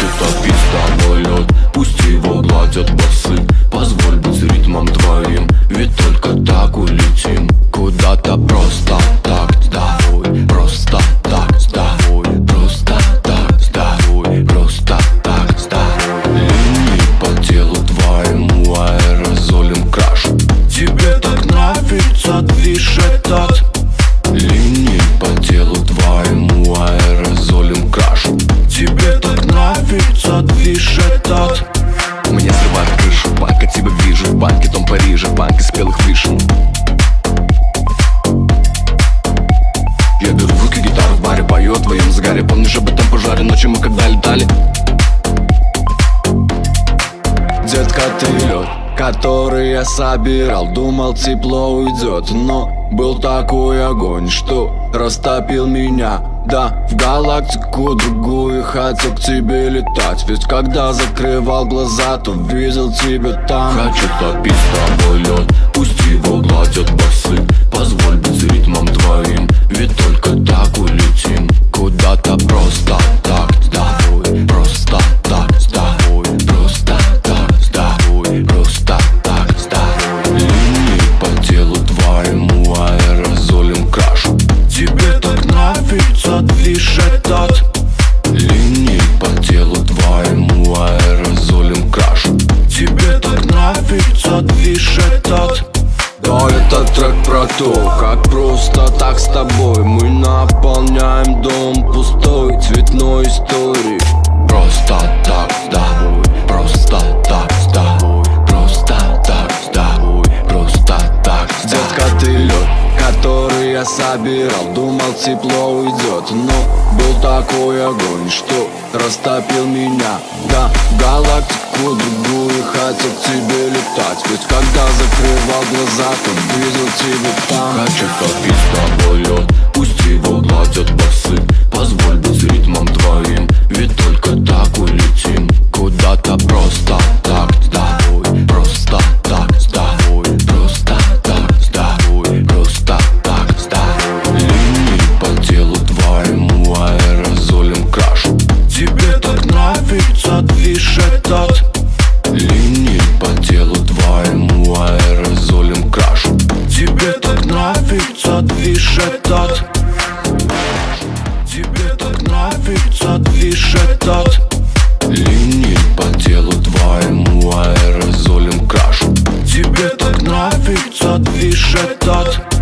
Хочу топить с тобой лед, пусть его гладят басы. Позволь быть ритмом твоим, ведь только так улетим куда-то просто так с тобой. Просто так с тобой. Просто так с тобой. Просто так с тобой. Линии по телу твоему аэрозолем крашу. Тебе так нравится движ этот. Линии по телу твоему аэрозолем крашу. Тебе так нравится движ этот. У меня срывает крышу, банка тебя вижу. В банке том Париже, банке спелых вишен. Я беру в руки гитару в баре, пою о твоем загаре. Помнишь об этом пожаре ночью мы когда летали? Детка, ты лед, который я собирал. Думал, тепло уйдет, но был такой огонь, что растопил меня. Да, в галактику другую хотел к тебе летать. Ведь когда закрывал глаза, то видел тебя там. Хочу топить с тобой лед, пусть его гладят басы. Позволь быть ритмом твоим, ведь только так улетим куда-то просто так с тобой. Просто так с тобой. Просто так с тобой. Просто так с тобой. Линии по телу твоему аэрозолем крашу. Тебе так нравится движ этот. Линии по телу твоему аэрозолем крашу. Тебе так нравится движ этот. Да, этот трек про то, как просто так с тобой мы наполняем дом пустой цветной историей. Просто так с тобой. Просто так с тобой. Просто так с тобой. Просто так с тобой. Детка, ты лед, который я собирал. Думал, тепло уйдет, но был такой огонь, что растопил меня. Да, в галактику другую хотел к тебе летать. Ведь когда закрывал глаза, то видел тебя там. Хочу топить с тобой лед, пусть его гладят басы. Позволь быть ритмом твоим, ведь только так улетим куда-то просто так с тобой. Просто так с тобой. Просто так с тобой. Просто так с тобой. Линии по телу твоему аэрозолем крашу. Тебе так нравится движ этот. Линии по телу твоему аэрозолем крашу. Тебе так нравится движ этот. Тебе так нравится движ этот. Линии по телу твоему аэрозолем крашу. Тебе так нравится движ этот.